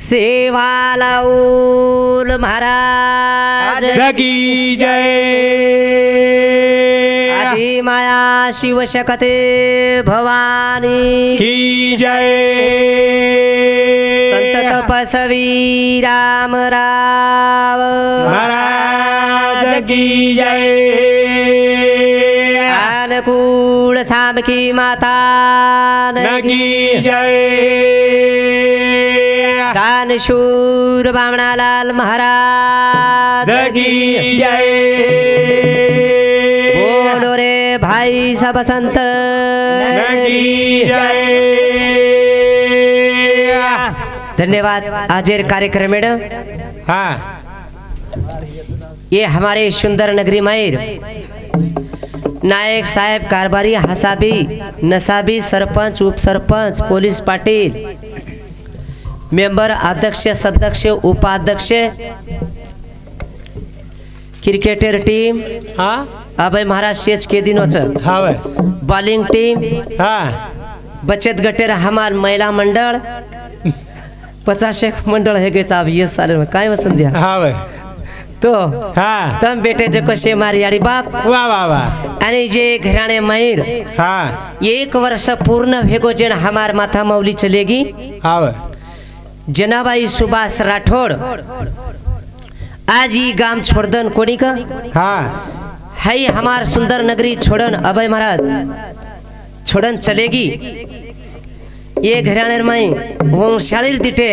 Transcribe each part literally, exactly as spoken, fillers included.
सेवालाल महाराज की जय। आदि माया शिव शक्ति भवानी की जय। संत तपस्वी राम राव महाराज की जय। अनुकूल शाम की माता की जय। दानशूर बामणालाल महाराज की जय। बोलो रे भाई सब संत की जय। धन्यवाद। आजेर कार्यक्रम में हाँ ये हमारे सुंदर नगरी मायर नायक साहेब कारभारी हसाबी नसाबी सरपंच उप सरपंच पुलिस पाटिल मेंबर अध्यक्ष सदस्य उपाध्यक्ष क्रिकेटर टीम हाँ अभय महाराज शेच के दिनों हाँ बॉलिंग टीम हाँ बचत गटेर हमार महिला मंडल पचास एक मंडल है गए अब ये साल में काय वसन दिया हाँ तो हाँ तम बेटे जो कसे मारी यारी बाप वाह वाह वाह आणि जे घराणे मायर हाँ एक वर्ष पूर्ण भेगो जेन हमार माथा मौली चलेगी हाँ जनाबाई सुभाष राठौड़ आज ही गांव छोड़दन कोनी का हाँ है हमार सुंदर नगरी छोड़न अभय महाराज छोड़न चलेगी ये घराणे माई वंशालीर दिटे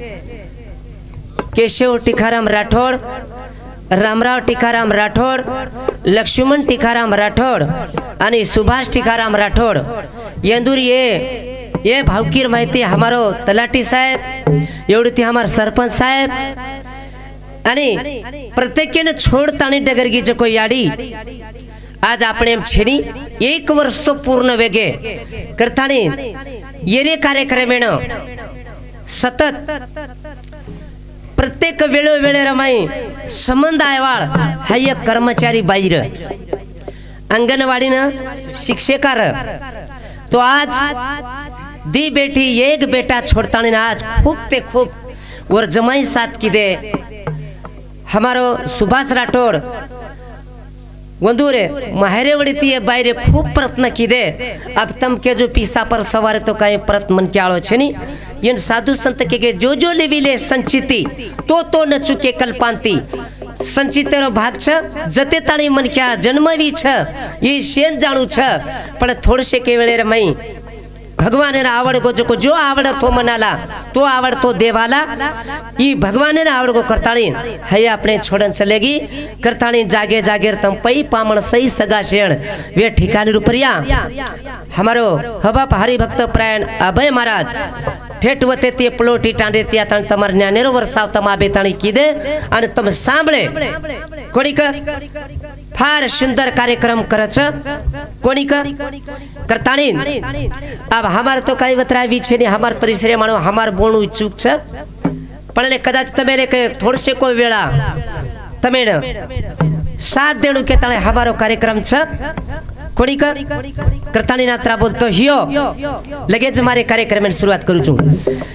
केशव टिकाराम राठौड़ रामराव टिकाराम राठौड़ लक्ष्मण टिकाराम राठौड़ आणि सुभाष टिकाराम राठौड़ यंदूर ये ये भावकीर माहिती हमारो तलाठी साहेब एवढी ती हमार सरपंच साहेब आणि प्रत्येकेने छोडतानी डगरगी जो कोई याडी आज आपण छेनी एक वर्ष पूर्ण वेगे करतानी येरे कार्यक्रमेण सतत प्रत्येक वेळोवेळी रमाई संबंध आयवाळ हा एक कर्मचारी बाहेर अंगणवाडीनं शिक्षकार तो आज दी बेटी एक बेटा छोड़तानी आज खूब ते खूब और जमाई साथ की दे हमारो सुभाष राठौड़ वंदूरे माहेरे वड़ीती है बाहरे खूब प्रयत्न की दे अब तम के जो पीसा पर सवार तो कहीं प्रयत्न मन के आलो छनी ये साधु संत के, के जो जो लेविले संचिति तो तो न चुके कल्पांती संचितेरो भाग छ जते ताणी मन क्या जन्मवी छ ये शेन जाणू छ पण थोड़से के वेळे रे मई भगवान ने आवड़ को जो जो आवड़ तो मनाला तो आवड़ तो देवाला ये भगवान ने आवड़ को करताणी है अपने छोड़न चलेगी करताणी जागे जागे तम पई पामण सही सगा शेण वे ठिकाने रुपरिया हमारो हवा हरि भक्त प्रायण अभय महाराज ठेठ वते ते पलोटी टांडे त्या तण तमार ज्ञानेरो वर्षाव तमा बेताणी कीदे आणि तम सांभळे कोणी का फार सुंदर कार्यक्रम करच कोणी का करताणी अब हमार तो कई बतरा भी छे ने हमार परिसरे मानो हमार बोणू इच्छुक छ पण ने कदाच तमे रे के थोड़से कोई वेळा तमे साथ देणु के तळे हमारो कार्यक्रम छ कोणी का करताणी नात्रा बोलतो हियो लगेच मारे कार्यक्रम में शुरुआत करू छु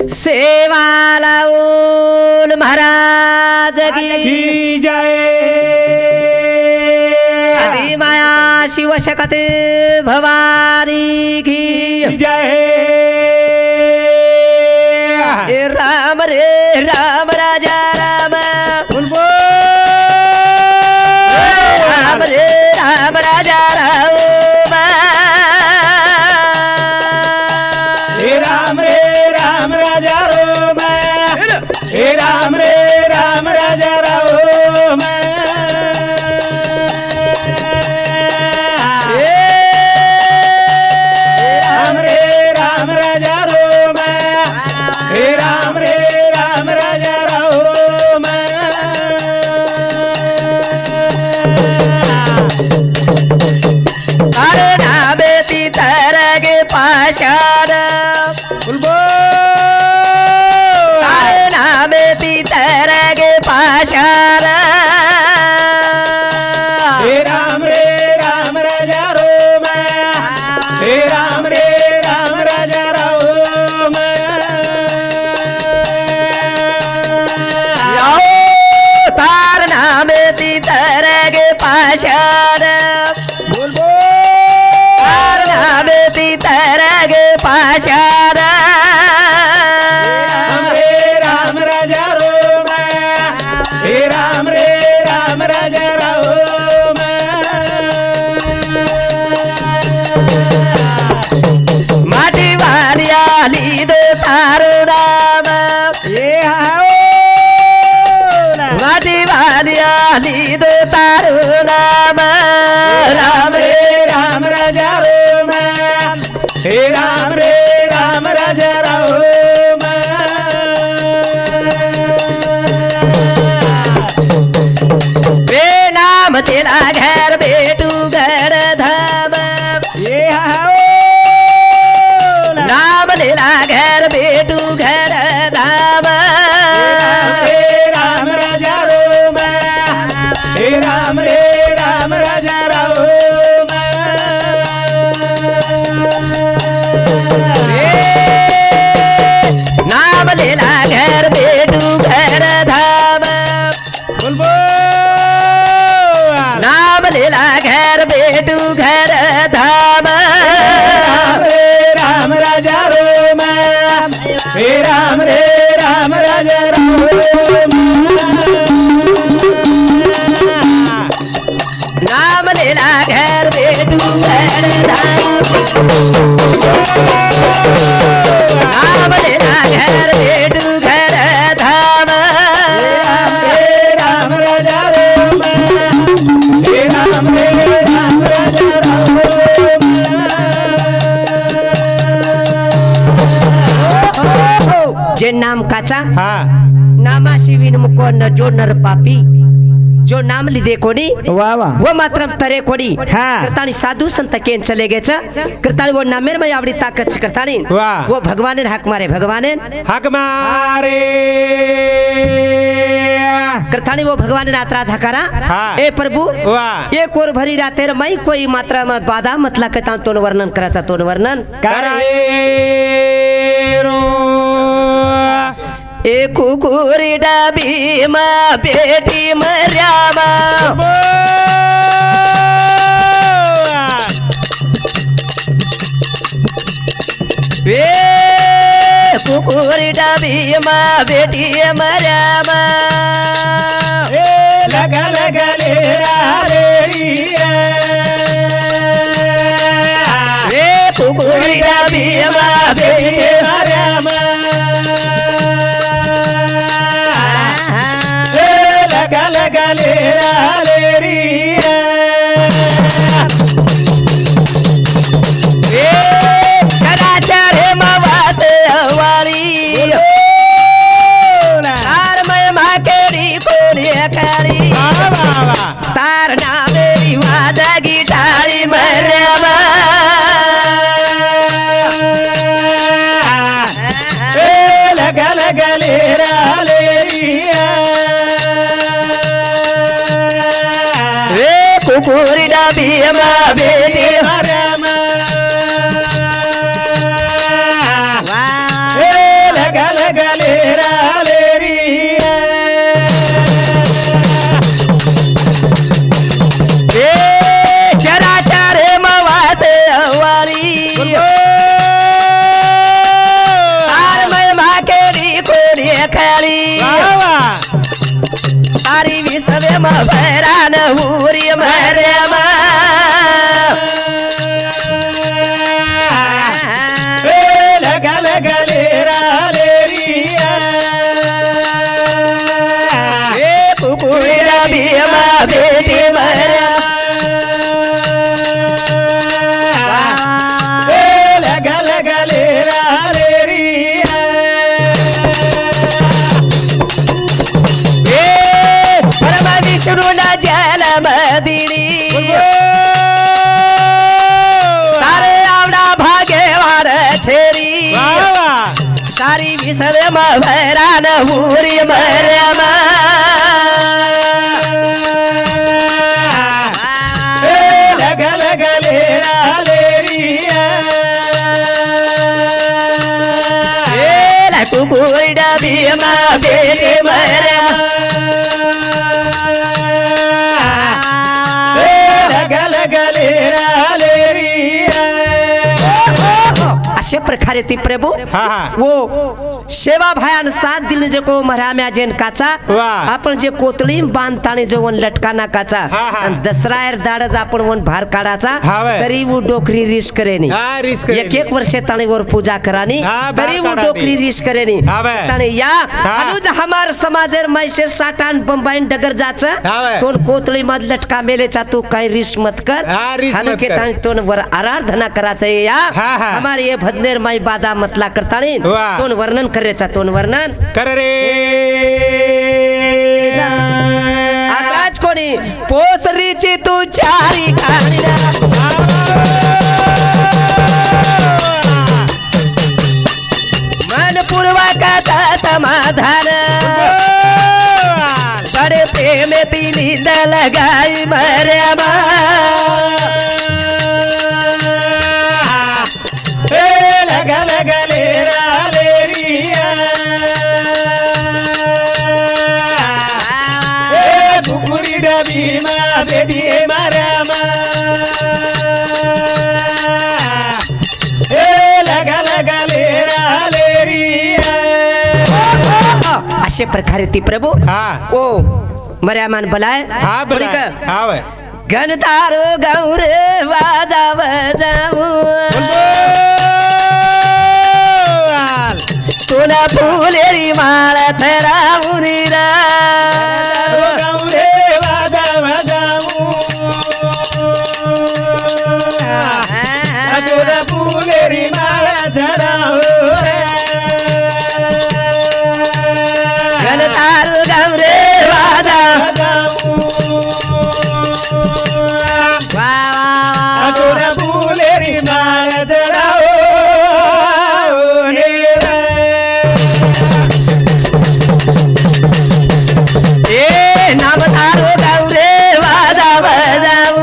सेवालाल महाराज की जय। आदि माया शिव शक्ति भवानी की जय। राम रे राम राजा राम राम रे राम राजा राम राम रे राम राजा राम राम रे राम राजा राम राम रे राम राजा राम राम रे राम राजा राम पाषाण बोल बोल तार नाम सीताराग पाषाण राम रे राम राजा रोम हे राम रे राम राजा रोम माटी वालिया लीदो तारो नाम ये आओ माटी वालिया लीदो तारो नाम राम रे राम राजा रोम हे राम रे राम राजा रोम वे नाम तेरा घर बेटू घर धाम ये आओ नाम तेरा घर बेटू घर धाम हे राम राजा रोम हे राम रे राम राजा रोम नाम तेरा घर बेटू घर धाम बोल बोल नाम तेरा घर बेटू घर धाम राम रे राम राजा रोम हे राम रे राम राजा रोम नाम तेरा घर बेटू घर धाम नाम तेरा घर बेटू घर धाम हे राम राजा रोम हे राम रे राम राजा रोम जे नाम काचा हाँ नामाशी विन मुकोन जो नर पापी जो नाम लिदे कोणी वाह वाह वो मात्र तरे कोणी हाँ. कृतानी साधु संत केन चले गए छ कृतानी वो नामेर में आवड़ी ताकत छ कृतानी वाह. वो भगवान हक मारे भगवान हक मारे कृतानी वो भगवान नात्रा धकारा हाँ. ए प्रभु वाह. एक और भरी रातेर मई कोई मात्रा में बाधा मतला कहता तो वर्णन कराचा तो वर्णन कराए रो ए कुकुरी डाबी माँ बेटी मर्यामा ए कुकुरी डाबी माँ बेटी मर्यामा ए लगा लगा ले रे ए कुकुरी डाबी माँ बेटी मर्यामा लगा लगा ले रे ए चराचर मवात वाली तार मैं माकेरी कोने कारी तार नामेरी वादा गिटारी मर्यामा लगा लगा ले रे कुकुरी डाबी माँ बेटी मर्यामा वाह लगा लगा ले ए चराचर मवात वाली तार मैं माकेरी कोने खाली तारी विसवे में भैरान हुरी मर्यामा लगा लगा ले ए कुकुरी डाबी माँ बेटी मर्यामा लगा लगा ले ए परम विष्णु न जल मदिनी तारे आवड़ा भागे वार छेरी सारी विसरे में भैरान हुरी मर्यामा लगा लगा ले कुकुरी डाबी माँ बेटी मर्यामा लगले रालेरी अशा प्रकारे ती प्रभू हा हा वो सेवा भयान सात दिल जे को मराम्या जेन काचा वाह. आपण जे कोतळी बांधताने जो वन लटकाना काचा हा, हा. आणि दसरायर दाडज आपण वन भार काढाचा हा, वय. तरी वो डोकरी रिस करेनी हा, रिस करेनी. एक एक वर्ष ताने वर पूजा करानी हा, भार तरी वो काढानी. डोकरी रिस करेनी हा, वय. ताने या हा. अनुज हमार समाजर मैसे साठान बंबाईन डगर जाच हा, वय. तोन कोतळी मध लटका मेलेचा तू काही रिस मत कर हा, रिस हानु मत के कर. ताने तोन वर आराधना करायचं या हा, हा. हमार ये भदनेर माई बादा मतला करतानी वाह. तोन वर्णन करायचा तोन वर्णन कर रे आकाश कोणी पोसरीची तू चारी खाणी मन पूर्वकाचा समाधान बड़े प्रेम तिली लगाई मर्या लगा लगले रालेरिया कुकुरी डबी मा बेटी मारामा लगा लगले रालेरिया अशा प्रकारे ती प्रभू हा ओ मर्यामान बलाय हा बला हा वय गणतारो गौर वाजाव जाऊ तुला फुलेरी माळ थरावुनी रा गौरे वाजाव जाऊ तुला फुलेरी माळ धराव गणतारो गौरे वाजाव तुला फुलेरी माळ धराव नाम तारो गौरे वाजाव जाऊ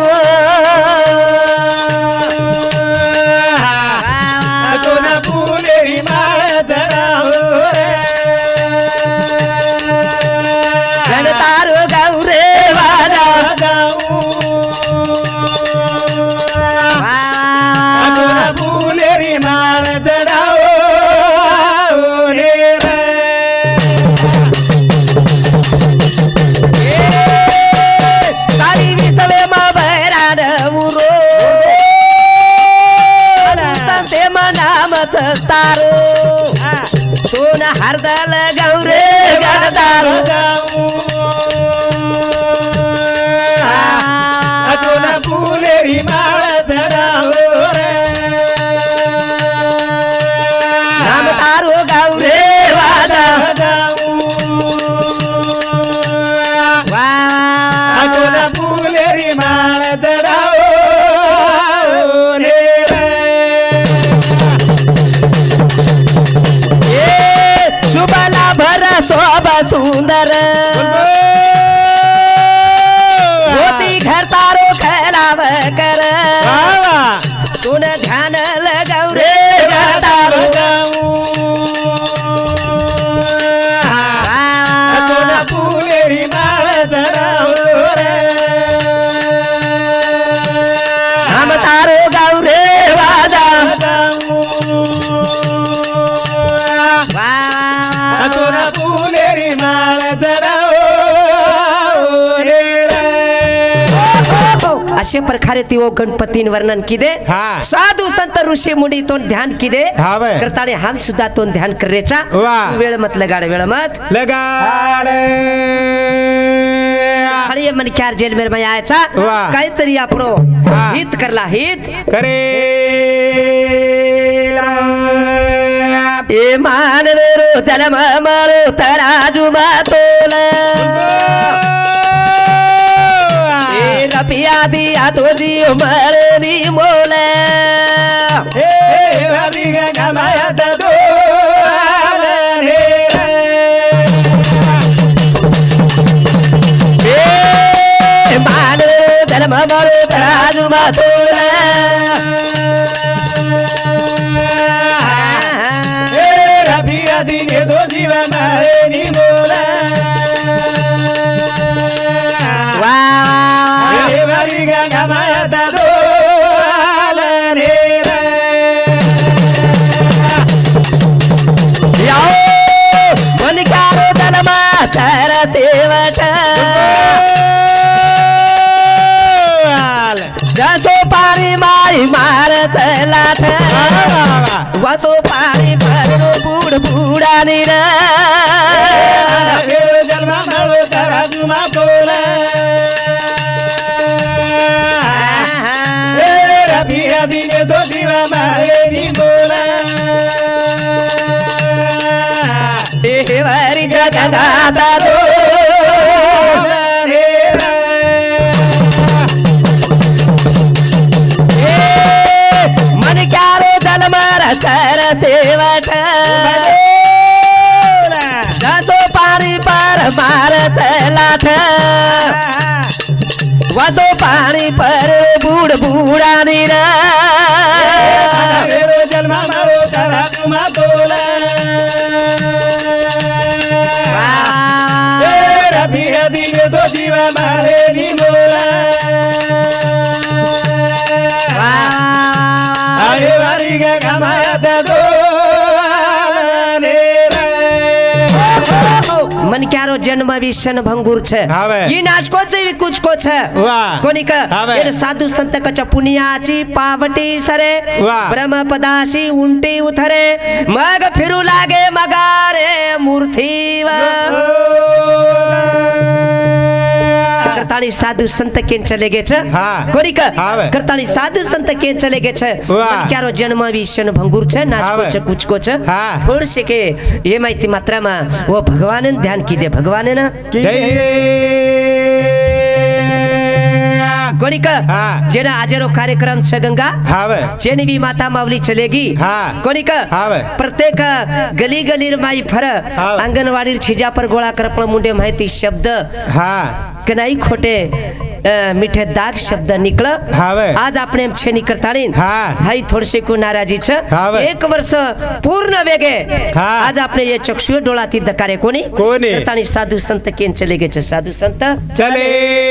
तुला फुलेरी माळ धराव गणतारो गौरे वाजाव तुला फुलेरी माळ धराव तारी विसवे मबैरान उरो संते मनामत तारो तोन हरदल गौरे गणतारो तुला फुलेरी माळ धराव नाम तारो गौरे वाजाव तुला फुलेरी माळ धराव शुभला भर शोभा सुंदर होती घर तारो खेलाव कर तुन ध्यान लगौरे गणतारो तुला फुलेरी माळ धराव नाम तारो गौरे वाजाव तुला फुलेरी माळ धराव अशा प्रकारे ती ओ गणपतीन वर्णन किदे हा. साधू संत ऋषी मुनी तो ध्यान किदे हा बे. करताने हम सुद्धा तो ध्यान करायचा वा. वेळ मत लगाड वेळ मत लगाड आणि मन क्यार जेल मेर यायचा वा. काहीतरी आपणो हा. हित करला हित करे ए मानवेरो जन्म मारो तराजू मातोल ए रपिया दिया तो जीव मरनी मोले हे वालिगा गमायत दो ए मानवेरो जन्म मारो तराजू मातोल रबिया दिने दो जीव मरनी मोला वाह हे वालिगा गमायत सेवट जसो पानी मारी मार चला वसो पानी भर बूढ़ बूढ़ा निर जन्मा मारो तारा जुमा बोला रबी रबी ने दो दीवा मारे दी बोला हरि जगदाता दो मन क्यारो जलमर सर सेवट जसो पानी पर मार चला वसो पानी पर बूढ़ बूढ़ा निरा जन्मा मारो तारा जुमा बोला रबी रबी ने दो दीवा मारे दी बोला आए वारी का कमाया दो मन क्यारो जन्म विषण भंगुर छे ये नाचको छे कुछ को छे कोनी का ये साधु संत कच पुनियाची पावटी सरे ब्रह्म पदासी उंटी उथरे मग फिरु लागे मगारे मूर्ति करतानी साधु संत के चले गए छे कोनी का करतानी साधु संत के चले गए छे मन क्यारो जन्म विषण भंगुर छे नाचको छे कुछ को छे थोड़ से के ये माहिती मात्रा में वो भगवान ने ध्यान की दे भगवान ने ना कोनिका जेना आजेरो कार्यक्रम छे गंगा जेनी भी माता मावली चलेगी कोनिका प्रत्येक गली गली माई फर आंगनवाड़ी छिजा पर गोळा करपण मुंडे माहिती शब्द कनाई खोटे मीठे दाग शब्द निकल आज अपने छेनी करताळी हाई थोडसे को नाराजी छ एक वर्ष पूर्ण वेगे आज अपने ये चक्षुए डोळाती दकारे कोनी करताळी साधु संत केन चले गए छ साधु संत चले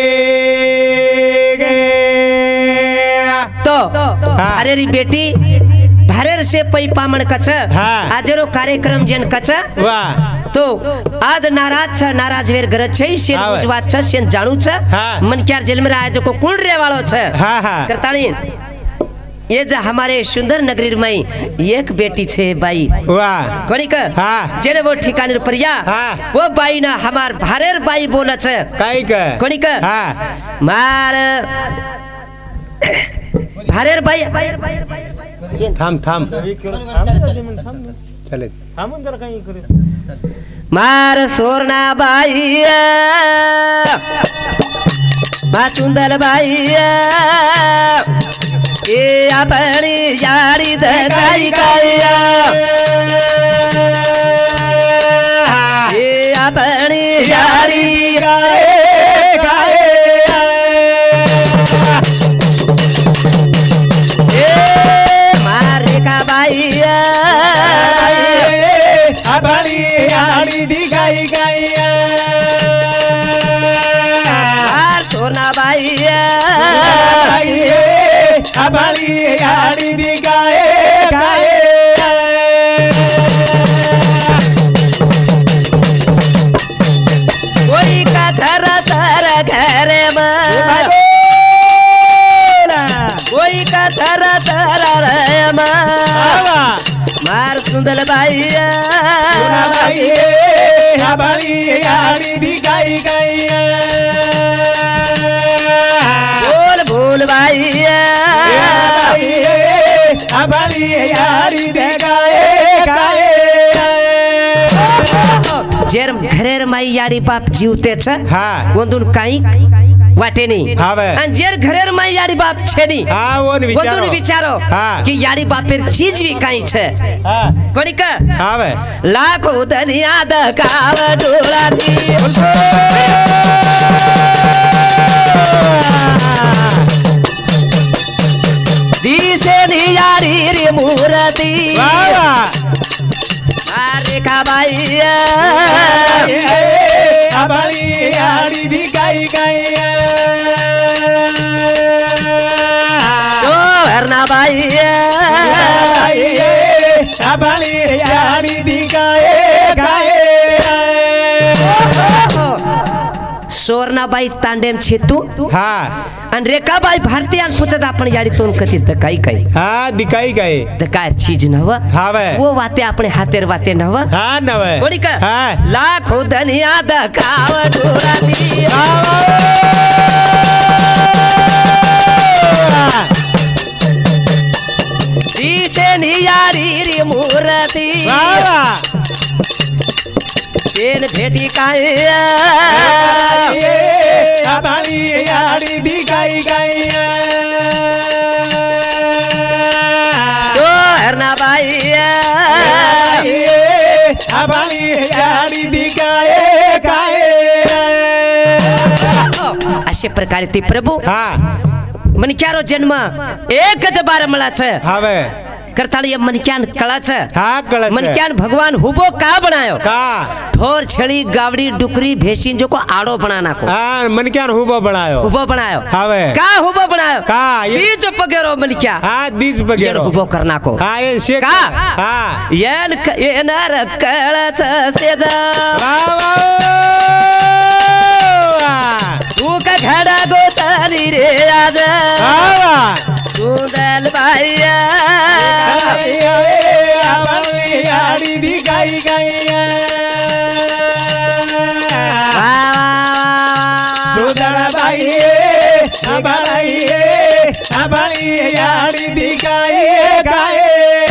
तो अरे बेटी भारेर से पै पामण कछ आजरो कार्यक्रम जन कछ तो आज नाराज छ नाराज वेर गरज छै सेन उजवात छ सेन जाणू छ मन क्यार जेल में आयो को कुण रे वालो छ करताणी ये जो हमारे सुंदर नगरी में एक बेटी छे बाई वाह कोनी का जेने वो ठिकाने परिया वो बाई ना हमार भारेर बाई बोला छ काई का कोनी का मार भारेर बाई थाम थाम चले थामून जरा काही करे मार सोरना बाई मा सुंदर बाई ये अपनी यारी दगाई गाया ये अपनी यारी गाए गाए मारे का बाइया अपनी यारी दिखाई गाया सोना बाइया अपनी यारी दिखाए गाए कोई का थर थर घर में कोई का थर थर रे मार सुंदर बाइया अपनी यारी दिखाई गाया बोल बोल बाइया अपनी यारी देगाए गाए जेर घरेर माई यारी बाप जीवते छ वंदुन काई वाटे नहीं अन जेर घरेर माई यारी बाप छेनी हां वोन विचारो वंदुन विचारो कि यारी बापेर चीज भी काई छे कोनी का हावे लाखो दुनिया दकाव डोलाती दिसे नियारी रे मूर्ति अरे का बाइया अपनी यारी दिखाई गाया तो हरना बाइया अपनी यारी दिखाए गाए सुवर्णाबाई तांडेम छेतू हा आणि रेखाबाई भारतीयान पुछत आपण याडी तोन कती दकाई काय हा दिखाई गए दकाय चीज नव हावे वो वाते अपने हातेर वाते नव हा नवे कोणी का हा लाखो धनिया दकाव डोराती ईशे नियारी री मूर्ती चेन भेटी काय अबानी यारी दिखाई गई तो हरनाबाई अबानी यारी दिखाए गाए अशा प्रकारे ते प्रभू हा मनक्यारो जन्म एकच बार मळाच हावे करताल ये मनक्यान कळाच हा कळत मनक्यान भगवान हुबो का बनायो का ढोर छेड़ी गावड़ी डुकरी भेसिन जो को आड़ो बनाना को हा मनक्यान हुबो बनायो हुबो बनायो हावे का हुबो बनायो का ये बीज पगेरो मनक्या हा दीज ये बगेरो हुबो करना को हा ये शेख का हा येन येनार कळाच सेजा तू का घड़ा गोतारी रे आज सुंदर भाईया यारी दिखाई गई सुंदर भाई अबाई अबाई यारी दिखाई गए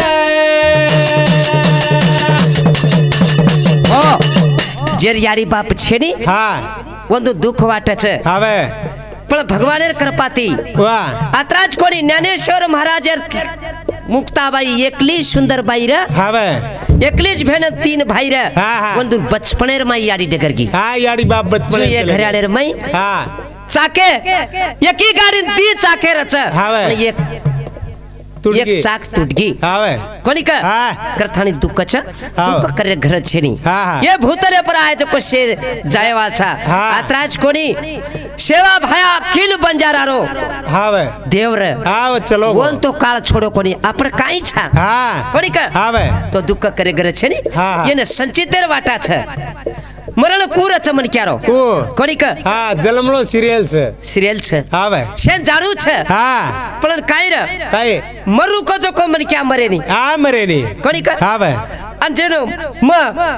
ओ जेर यारी बाप छेनी हा ಒಂದು ದುಃಖವಾಟಚ हावे पण भगवानेर कृपाती वा आत्राज कोणी ज्ञानेश्वर महाराजर मुक्ताबाई एकली सुंदरबाई र हावे एकलीच भेन तीन भाई र हा, हा. ಒಂದು बचपनेर माई याडी डगरगी हा यारी बाप बचपन जो ये घराडेर माई हा चाके एकी गाडी दी चाके रच हावे. पण एक तुटगी एक चाक तुटगी हावे कोणी का हा. करथानी दुःखच हाव. दुःख करे घर छेनी हा, हा. ये भूतरे पर आहे जो कसे जायवाचा हा. आत्राज कोणी सेवा भाया किल बंजारा रो हावे देवर हाव चलो कोण तो काळ छोडो कोणी आपण काही छा हा कोणी का हावे तो दुःख करे घर छेनी हा, हा. येने संचितेर वाटा छ मरण कूर च मन क्यारो को कोणी का हा जलमलो सिरियल छे सिरियल छ हावे शेन जाणू छ हा पण काय र काय मरू को जो को मन क्या मरे नी हा मरे नी कोणी का हावे अंजेनो म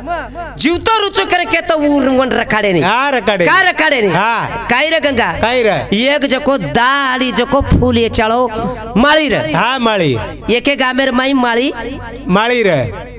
जीवतो रुचो करे के तो उरंगन रखाडे नी हा रकाडे का रखाडे नी हा काय रे गंगा काय रे एक जको दाली जको फूल ये चाळो माळी रे हा माळी एके गामेर माई माळी माळी रे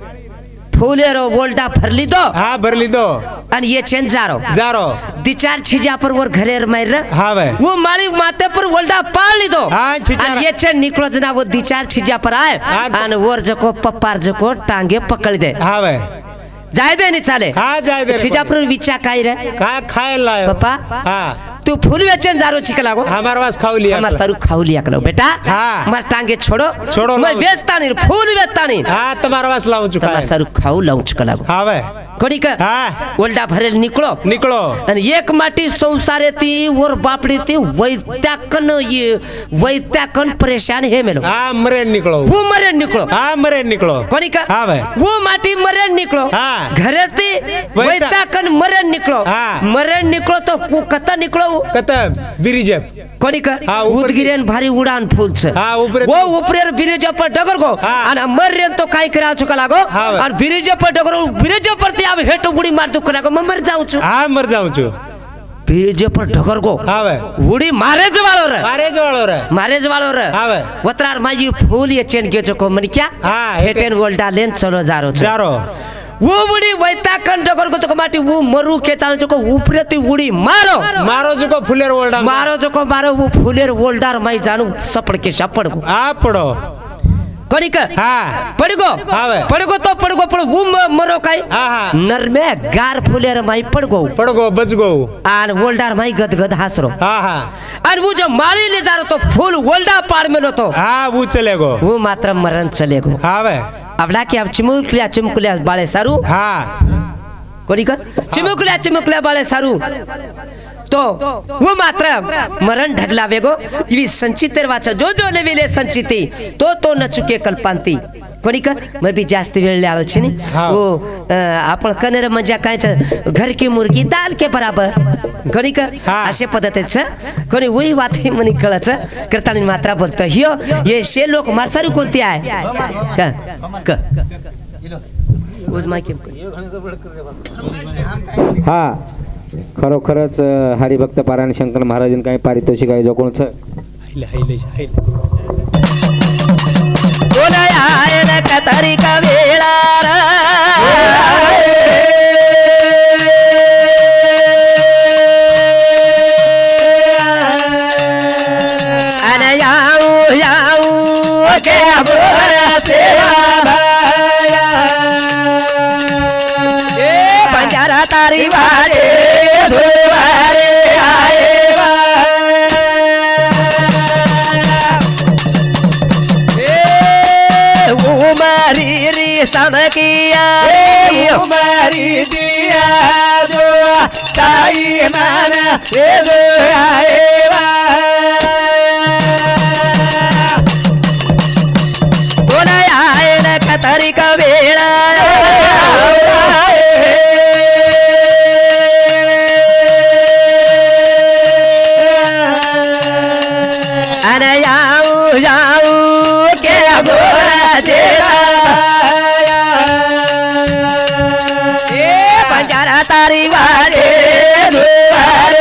फूलेरो वोल्टा भरली दो हा भरली दो आणि ये चेन जारो जारो दिचार छिजा पर वर घरेर मार रे हावे वो माळी माते पर वोल्टा पाळली दो हा छिजा आणि ये चेन निकलो जना वो दिचार छिजा पर आए हा. आणि वर जको पप्पार जको टांगे पकड़ दे हावे जाय दे नी चाले हा जाय दे रे छिजा पर विचा काय रे का खाए लायो पप्पा हा तू फूल बेचन जारो चिकला गो हमारे पास खाऊ लिया हमार सारू खाऊ लिया करो बेटा हाँ। हमार टांगे छोड़ो छोड़ो मैं लाओ। बेचता नहीं फूल बेचता नहीं हा तुम्हारे पास लाऊं चुका हमार है सारू खाऊ लाऊं चुकला गो हावे कोणी का हा ओल्डा भरेल निकलो निकलो आणि एक माटी संसारे ती वर बापडी ती वैत्याकन ये वैत्याकन परेशान हे मेलो हा मरे निकलो वो मरे निकलो हा मरे निकलो कोणी का हावे वो माटी मरे निकलो हाँ। घरे ती वैत्याकन मरे निकलो हाँ। मरे निकलो तो कु कता निकलो कतम बिरिजप कोणी का हाँ, ऊपर उदगिरेन भारी उडान फूल छ हाँ, ऊपर- वो ऊपर ब्रिज पर डगर गो हाँ। आणि मर्रेन तो काय करा चुका लागो हाँ। आणि ब्रिज पर डगर ब्रिज पर ती अब हेटो गुडी मार दुख लागो म मर जाऊ छु हा मर जाऊं छु ब्रिज पर डगर गो हावे उडी मारेज वाळो रे मारेज वाळो रे मारेज वाळो रे हावे वत्रार माजी फूल ये चेन के चको मन क्या हाँ, हेटेन वोल्टा लेन चलो जारो छ जारो वो उडी वैता कन डगर को चको माटी वो मरु के चाल चको ऊपर ती उडी मारो मारो जुको फुलेर ओल्डा मारो चको मारो वो फूलेर वोल्डार माई जानू सपड़ के सपड़ को आ पड़ो कोणी का हा पडगो हावे पडगो तो पडगो पण वो म- मरो काय हा हा नरमे गार फुलेर माई पडगो पड़गो बचगो आन वोल्डार माई गदगद हासरो हा हा आणि वो जो मारी ले जारो तो फूल वोल्डा पार में तो हा वो चलेगो वो मात्र मरण चलेगो हावे अबला की अब चिमुकलिया चिमुकलिया बाळे सारू हा कोणी का चिमुकलिया चिमुकलिया बाळे सारू तो वो मात्र मरण ढगलावे गो इवी संचितेर वाचा जो जो लेविले संचिती तो तो न चुके कल्पांती कोणी का मैं भी जास्त वेळ लालो छे ने हाँ। वो आपण कनेर मजा काय घर की मुर्गी दाल के बराबर कोणी का हाँ। अशा पद्धतीचं कोणी वही बात म्हणे कळच करताना मात्रा बोलतो हियो ये शे लोक मारसारी कोणती आहे का का उज माहिती हा खरोखरच अ, हरिभक्त पारायण शंकर महाराजांनी काही पारितोषिक आहे जो कोणचं कतारी का वेळा बंजारा तारी वारे धुवारे आए उमरी री समकिया उमरी दिया जो ताई माना ये दो आए वा आए न कतरी का वेळा अरे जाऊ जाऊ के गोरा जेरा बंजारा तारी वारे